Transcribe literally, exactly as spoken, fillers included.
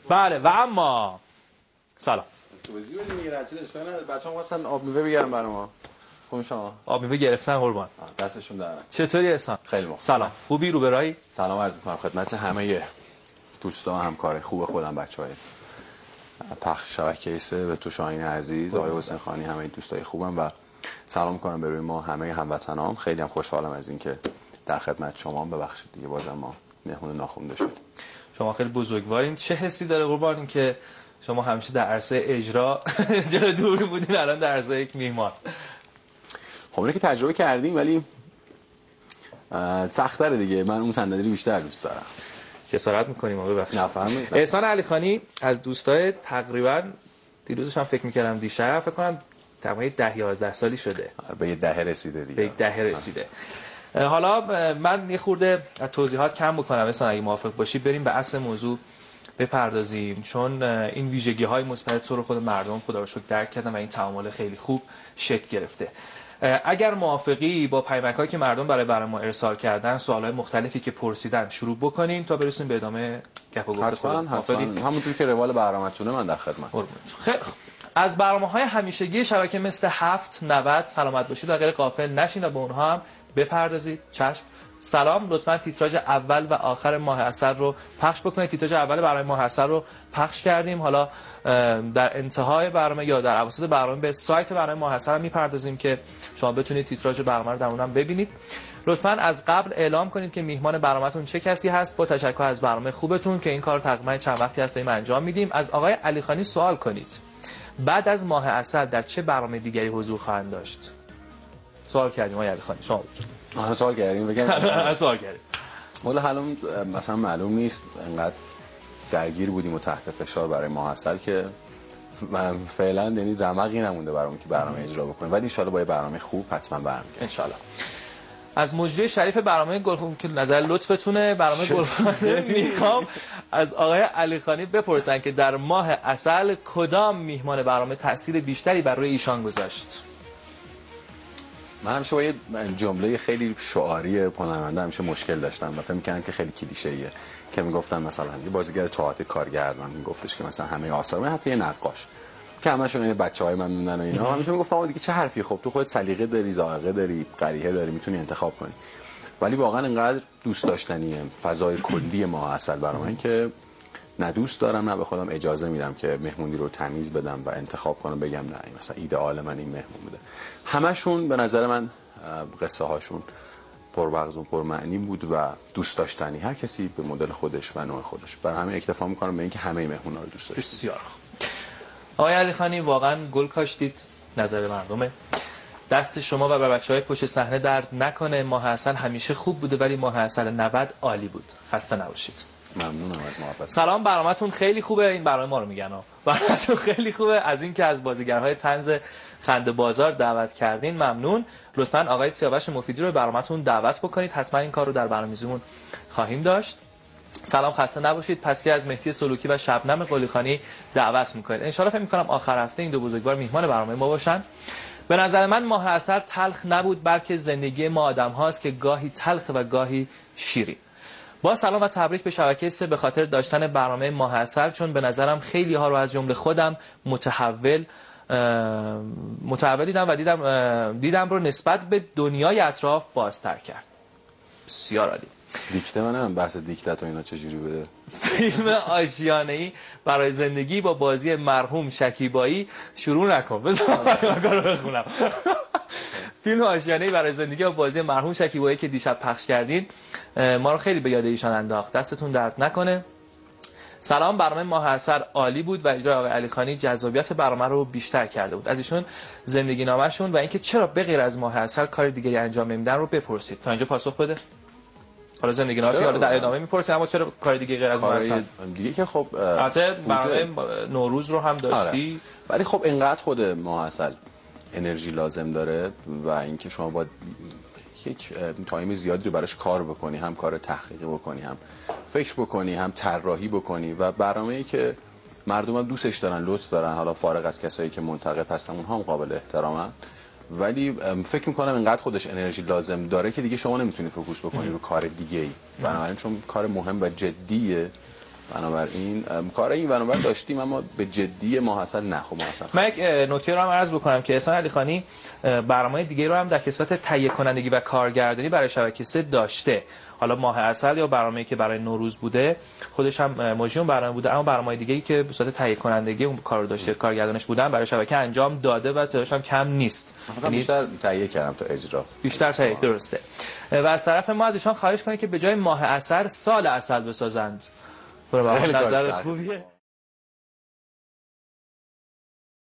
بله و اما سلام. توضیح بدید میگیرن چه اشکالی نداره. بچه‌ها خواستن آب میوه بگیرن برای ما. خوب شما؟ آب میوه گرفتن قربان. دستشون در. چطوری احسان؟ خیلی مخلص. سلام. خوبی رو برای؟ سلام عرض می‌کنم خدمت همه دوستان همکار خوب خودم بچه‌های پخش شبکه سه به تو شاهین عزیز، آقای حسین خانی، همه دوستای خوبم و سلام می‌کنم به روی ما همه هموطنام. خیلی هم خوشحالم از اینکه در خدمت شما. ببخشید دیگه بازم ما مهمون ناخوانده شد. شما خیلی بزرگوارین. چه حسی داره قربان این که شما همیشه در عرصه اجرا جلو دور بودین، الان در عرصه یک میهمان؟ خب اینه که تجربه کردیم ولی سخت‌تره دیگه. من اون صندلی رو بیشتر دوست دارم. جسارت می‌کنیم ما ببخشید. نفهمید. احسان علیخانی از دوستای تقریبا دیروزش هم فکر می‌کردم دیشب فکر کنم تقریبا ده یازده سالی شده. به یه دهه رسیده دیگه. به یک دهه رسیده. حالا من یه خورده توضیحات کم بکنم احسان اگه موافق باشی، بریم به اصل موضوع بپردازیم، چون این ویژگی‌های مثبت تو رو خود مردم خدا رو شکر درک کردن و این تعامل خیلی خوب شکل گرفته. اگر موافقی با پیامک‌هایی که مردم برای برای ما ارسال کردن، سوال‌های مختلفی که پرسیدن شروع بکنیم تا برسیم به ادامه گپ و گفت. حتما حتما همونجوری که روال برنامه‌تونه من در خدمت. خیلی از برنامه‌های همیشگی شبکه مثل هفت نود سلامت باشید و غیر غافل نشین و به اونها هم بپردازید. چشم. سلام، لطفاً تیتراژ اول و آخر ماه عسل رو پخش بکنید. تیتراژ اول برای ماه عسل رو پخش کردیم. حالا در انتهای برنامه یا در اواسط برنامه به سایت برای ماه عسل هم میپردازیم که شما بتونید تیتراژ برنامه رو در اونم ببینید. لطفاً از قبل اعلام کنید که میهمان برنامه‌تون چه کسی هست. با تشکر از برنامه خوبتون که این کار تقریبا چند وقتی هست داریم انجام میدیم. از آقای علیخانی سوال کنید بعد از ماه عسل در چه برنامه دیگری حضور خواهند داشت؟ سوال کردیم آقای علیخانی. شما آها سوال کردیم بگم. سوال کردیم. ولی حالا مثلا معلوم نیست، انقدر درگیر بودیم و تحت فشار برای ماه عسل که من فعلا یعنی رمقی نمونده برامون که برنامه اجرا بکنیم، ولی ان شاء الله با یه برنامه خوب حتما برمیگردیم ان شاء الله. از مجری شریف برنامه گلخوب که نظر لطفتونه برنامه گلخوب میخوام از آقای علیخانی بپرسن که در ماه عسل کدام میهمان برنامه تاثیر بیشتری بر روی ایشان گذاشت؟ من همیشه با یه جمله خیلی شعاری هنرمنده همیشه مشکل داشتم و فکر می‌کردم که خیلی کلیشه‌ایه که میگفتن مثلا یه بازیگر تئاتر کارگردان میگفتش که مثلا همه آثار من حتی یه نقاش که همشون این بچه‌های من موندن و اینا همیشه میگفتم آقا دیگه چه حرفی، خب تو خودت سلیقه داری، ذائقه داری، قریحه داری، میتونی انتخاب کنی. ولی واقعا اینقدر دوست داشتنیه فضای کلی ماه عسل برای من که نه دوست دارم نه به خودم اجازه میدم که مهمونی رو تمیز بدم و انتخاب کنم بگم نه مثلا ایدئال من این مهمون بوده. همشون به نظر من قصه هاشون پرمغز و پرمعنی بود و دوست داشتنی، هر کسی به مدل خودش و نوع خودش. برای همین اکتفا میکنم به اینکه همه مهمونا رو دوست داشتم. بسیار خوب. آقای علیخانی واقعا گل کاشتید، نظر مردمه. دست شما و بر بچهای پشت صحنه درد نکنه. ماه عسل همیشه خوب بوده ولی ماه عسل نود عالی بود. خسته نباشید. ممنونم از محبت. سلام، برنامه‌تون خیلی خوبه. این برنامه ما رو میگن ها. برنامه‌تون خیلی خوبه. از اینکه از بازیگرهای طنز خنده بازار دعوت کردین ممنون. لطفاً آقای سیاوش مفیدی رو برنامه‌تون دعوت بکنید. حتما این کار رو در برنامه‌مون خواهیم داشت. سلام، خسته نباشید. پس که از مهدی سلوکی و شبنم قلیخانی دعوت می‌کنید. ان شاءالله فکر می‌کنم آخر هفته این دو بزرگوار میهمان برنامه ما باشن. به نظر من ماه عسل تلخ نبود، بلکه زندگی ما آدم هاست که گاهی تلخ و گاهی شیرین. با سلام و تبریک به شبکه سه به خاطر داشتن برنامه ماه عسل، چون به نظرم خیلی ها رو از جمله خودم متحول متحول دیدم و دیدم دیدم رو نسبت به دنیای اطراف بازتر کرد. بسیار عالی. دیکته من بحث دیکتات و اینا چجوری بده؟ فیلم آشیانه‌ای برای زندگی با بازی مرحوم شکیبایی شروع نکن. بذار من بخونم. فیلم آشیانه‌ای برای زندگی با بازی مرحوم شکیبایی که دیشب پخش کردین ما رو خیلی به یاد ایشان انداخت. دستتون درد نکنه. سلام، برنامه ماه عسل عالی بود و اجرای آقای علیخانی جذابیت برنامه رو بیشتر کرده بود. از ایشون زندگی نامه‌شون و اینکه چرا به غیر از ماه عسل کار دیگری انجام نمیدن رو بپرسید. تا اینجا پاسخ بده. حالا زندگی نامه‌اش حالا در ادامه میپرسه، اما چرا کار دیگه غیر از ماه عسل دیگه که خب البته برنامه نوروز رو هم داشتی. آره. ولی خب اینقدر خود ماه عسل انرژی لازم داره و اینکه شما باید یک تایم زیادی رو براش کار بکنی، هم کار تحقیقی بکنی، هم فکر بکنی، هم طراحی بکنی و برنامه‌ای که مردم هم دوستش دارن، لطف دارن، حالا فارغ از کسایی که منتقد هستن اونها هم قابل احترامن، ولی فکر میکنم اینقدر خودش انرژی لازم داره که دیگه شما نمیتونی فوکوس بکنی رو کار دیگه ای. بنابراین چون کار مهم و جدیه بنابراین کار این ور داشتیم اما به جدی ماه عسل نه. خب ماه عسل من یک نکته رو هم عرض بکنم که احسان علیخانی برنامه دیگه رو هم در کسوت تهیه کنندگی و کارگردانی برای شبکه سه داشته. حالا ماه عسل یا برنامه‌ای که برای نوروز بوده خودش هم مجری برنامه بوده، اما برنامه دیگه‌ای که به صورت تهیه کنندگی اون کار رو داشته کارگردانش بودن برای شبکه انجام داده و تعدادش هم کم نیست. یعنی بیشتر تهیه کردم تا اجرا. بیشتر تهیه درسته. و از طرف ما از ایشان خواهش کنید که به جای ماه عسل سال عسل بسازند. برای نظر خوبیه.